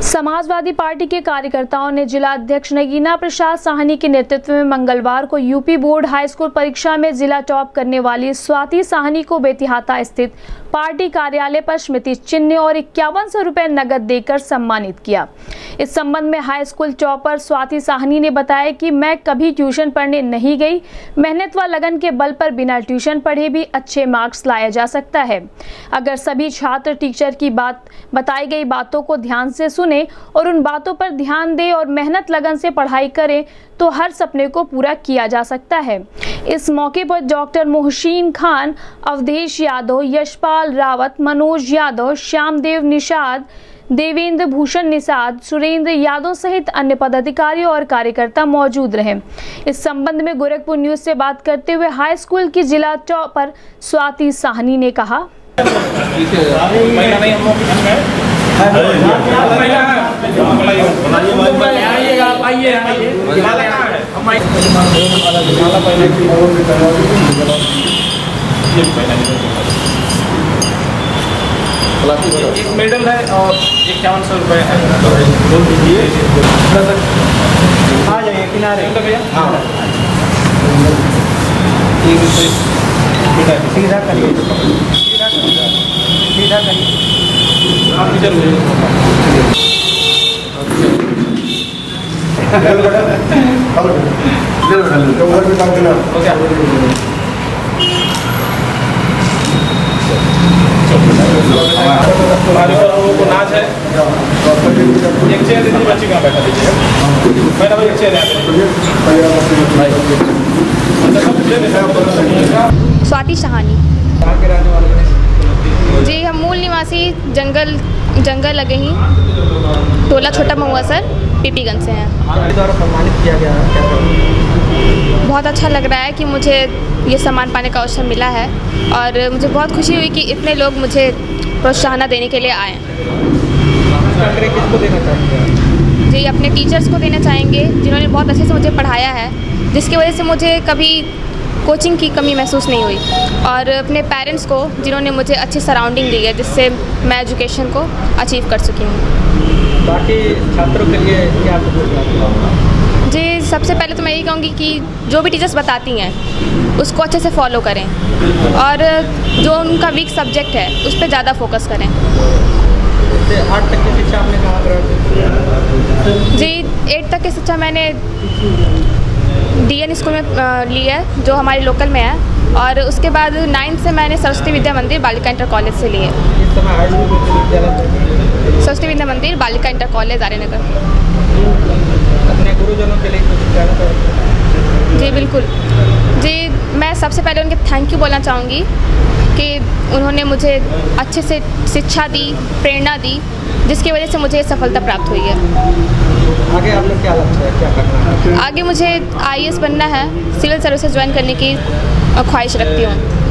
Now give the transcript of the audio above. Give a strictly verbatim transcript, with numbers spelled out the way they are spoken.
Samajwadi party के कार्यकर्ताओं ने जिला अध्यक्ष नगीना प्रसाद साहनी के नेतृत्व में मंगलवार को यूपी बोर्ड हाई स्कूल परीक्षा में जिला टॉप करने वाली स्वाति साहनी को बेतिहाता स्थित पार्टी कार्यालय पर स्मृति चिन्ह और इक्यावन सौ रुपए नगद देकर सम्मानित किया। इस संबंध में high school topper Swati Sahni ने बताया कि मैं कभी ट्यूशन पढ़ने नहीं गई, मेहनत व लगन के बल पर बिना ट्यूशन पढ़े भी अच्छे मार्क्स लाया जा सकता है। अगर सभी छात्र टीचर की बात बताई गई बातों को ध्यान से सुने और उन बातों पर ध्यान दें और मेहनत लगन से पढ़ाई करें तो हर सपने को पूरा किया जा सकता है। इस मौके पर डॉक्टर मोहसिन खान, अवधेश यादव, यशपाल रावत, मनोज यादव, श्यामदेव निषाद, देवेंद्र भूषण निषाद, सुरेंद्र यादव सहित अन्य पदाधिकारी और कार्यकर्ता मौजूद रहे। इस संबंध में गोरखपुर न्यूज से बात करते हुए हाई स्कूल की जिला टॉपर स्वाति साहनी ने कहा, एक मेडल है और इक्यावन सौ रुपये है। बोल दीजिए आ जाइए किनारे भैया। हाँ सीधा करिए, सीधा करिए, सीधा करिए। आप इधर तुम्हारे लोगों को नाच है। एक चेयर दीजिए, बच्ची कहाँ बैठा दीजिए। मैडम एक चेयर है। स्वाति साहनी कहाँ के रहने वाले हैं? जी, हम मूल निवासी जंगल जंगल लगे ही टोला छोटा महुआ सर पीपीगंज से हैं। आपके द्वारा सम्मानित किया गया है, क्या? बहुत अच्छा लग रहा है कि मुझे ये सम्मान पाने का अवसर मिला है और मुझे बहुत खुशी हुई कि इतने लोग मुझे प्रोत्साहन देने के लिए आए। किसको देना चाहेंगे? जी, अपने टीचर्स को देना चाहेंगे जिन्होंने बहुत अच्छे से मुझे पढ़ाया है, जिसकी वजह से मुझे कभी कोचिंग की कमी महसूस नहीं हुई, और अपने पेरेंट्स को जिन्होंने मुझे अच्छी सराउंडिंग दी है जिससे मैं एजुकेशन को अचीव कर सकी हूँ। बाकी छात्रों के लिए क्या आपको? जी, सबसे पहले तो मैं यही कहूँगी कि जो भी टीचर्स बताती हैं उसको अच्छे से फॉलो करें और जो उनका वीक सब्जेक्ट है उस पर ज़्यादा फोकस करें। आठ तक की शिक्षा आपने कहाँ ग्रहण? जी, एट तक की शिक्षा मैंने डीएन स्कूल में ली है जो हमारे लोकल में है, और उसके बाद नाइन्थ से मैंने सरस्वती विद्या मंदिर बालिका इंटर कॉलेज से ली है। इस समय हाई स्कूल विद्यालय सरस्वती विद्या मंदिर बालिका इंटर कॉलेज आर्यनगर। अपने गुरुजनों के लिए कुछ कहना चाहते? जी बिल्कुल। जी, मैं सबसे पहले उनके थैंक यू बोलना चाहूँगी कि उन्होंने मुझे अच्छे से शिक्षा दी, प्रेरणा दी, जिसकी वजह से मुझे सफलता प्राप्त हुई है। आगे आपको क्या लक्ष्य है, क्या करना है? आगे मुझे आई ए एस बनना है, सिविल सर्विसेज ज्वाइन करने की ख्वाहिश रखती हूँ।